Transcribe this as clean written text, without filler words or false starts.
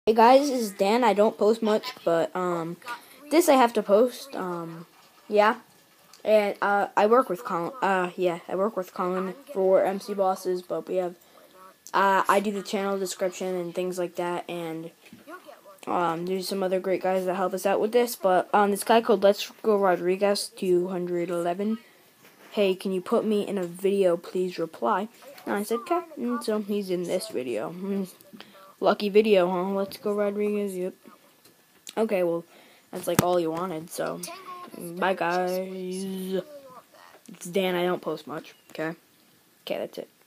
Hey guys, this is Dan. I don't post much, but this I have to post. Yeah, and I work with Colin. I work with Colin for MC Bosses, but we have I do the channel description and things like that, and there's some other great guys that help us out with this. But this guy called Let's Go Rodriguez 211. Hey, can you put me in a video, please reply? And I said, okay. And so he's in this video. Lucky video, huh? Let's Go Rodriguez. Yep. Okay, well, that's like all you wanted, so bye guys. It's Dan, I don't post much, okay? Okay, that's it.